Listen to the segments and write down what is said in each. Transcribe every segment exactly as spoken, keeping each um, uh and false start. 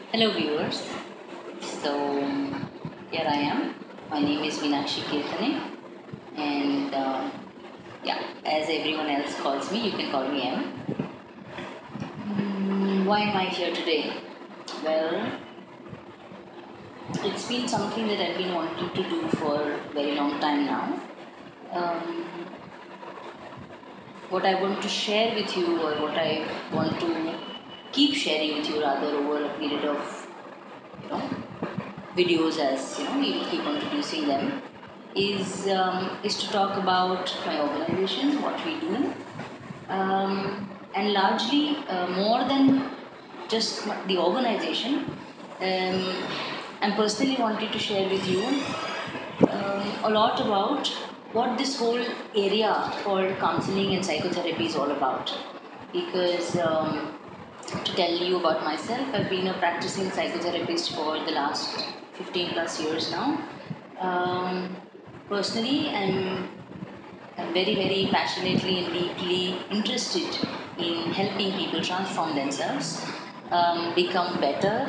Hello viewers, so here I am. My name is Meenakshi Kirtane, and uh, yeah, as everyone else calls me, you can call me M. Mm, why am I here today? Well, it's been something that I've been wanting to do for a very long time now. Um, what I want to share with you, or what I want to keep sharing with you, rather, over a period of you know videos, as you know we will keep on producing them, is um, is to talk about my organization, what we do, um, and largely uh, more than just the organization. Um, I'm personally wanting to share with you um, a lot about what this whole area called counseling and psychotherapy is all about. Because um, to tell you about myself, I've been a practicing psychotherapist for the last fifteen plus years now. Um, Personally, I'm, I'm very, very passionately and deeply interested in helping people transform themselves, um, become better,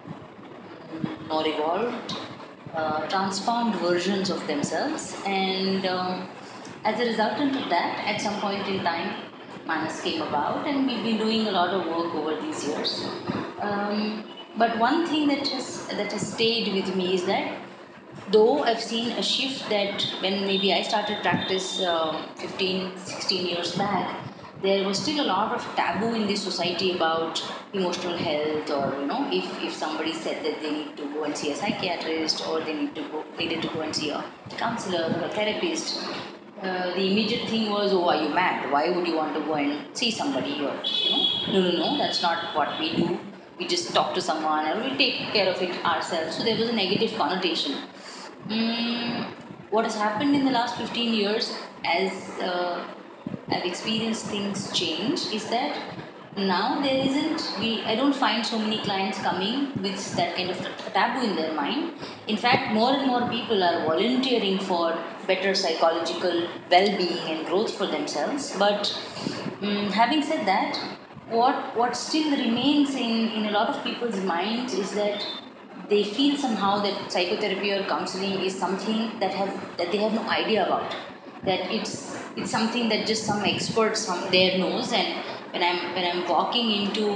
more evolved, uh, transformed versions of themselves. And um, as a resultant of that, at some point in time, Maanas came about, and we've been doing a lot of work over these years. Um, but one thing that has that has stayed with me is that though I've seen a shift, that when maybe I started practice uh, fifteen, sixteen years back, there was still a lot of taboo in the society about emotional health, or you know, if, if somebody said that they need to go and see a psychiatrist, or they need to go needed to go and see a counselor or a therapist, uh, the immediate thing was, oh, are you mad? Why would you want to go and see somebody? Or you know, no, no, no, that's not what we do. We just talk to someone, or we take care of it ourselves. So there was a negative connotation. Mm, what has happened in the last fifteen years, as uh, I've experienced things change, is that now there isn't, we, I don't find so many clients coming with that kind of taboo in their mind. In fact, more and more people are volunteering for better psychological well being and growth for themselves. But mm having said that, what, what still remains in, in a lot of people's minds is that they feel somehow that psychotherapy or counseling is something that have that they have no idea about, that it's it's something that just some expert some there knows. And when i'm when i'm walking into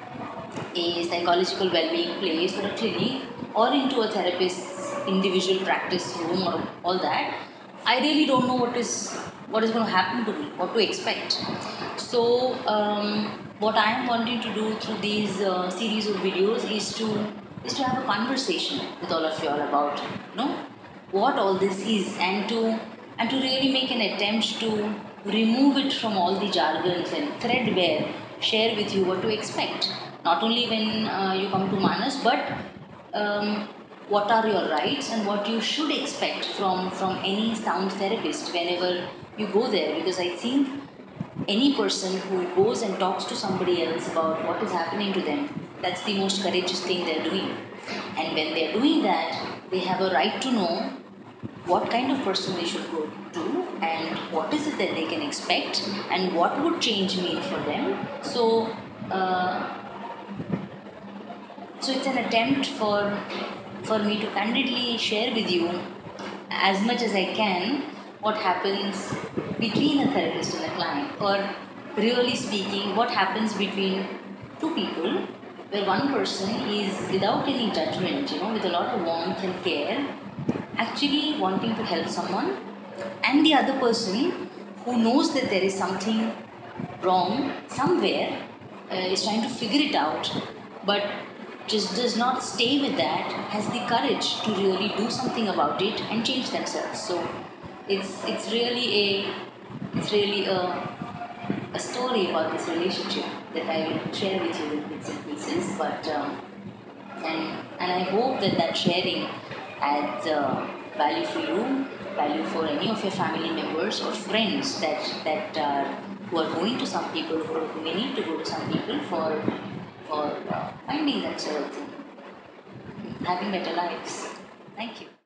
a psychological well-being place or a clinic, or into a therapist's individual practice room or all that, I really don't know what is what is going to happen to me, what to expect. So um, what I am wanting to do through these uh, series of videos is to is to have a conversation with all of you all about you know what all this is, and to and to really make an attempt to remove it from all the jargons and threadbare, share with you what to expect, not only when uh, you come to Manas, but um, what are your rights and what you should expect from from any sound therapist whenever you go there. Because I think any person who goes and talks to somebody else about what is happening to them, that's the most courageous thing they're doing. And when they're doing that, they have a right to know what kind of person they should go to, and what is it that they can expect, and what would change mean for them. So uh, so it's an attempt for for me to candidly share with you, as much as I can, what happens between a therapist and a client, or really speaking, what happens between two people, where one person is without any judgment, you know, with a lot of warmth and care, actually wanting to help someone, and the other person who knows that there is something wrong somewhere, uh, is trying to figure it out, but just does not stay with that, has the courage to really do something about it and change themselves. So it's it's really a it's really a, a story about this relationship that I will share with you in bits and pieces. But um, and and I hope that that sharing adds uh, value for you, value for any of your family members or friends that that uh, who are going to some people, who, who may need to go to some people for for uh, finding themselves and having better lives. Thank you.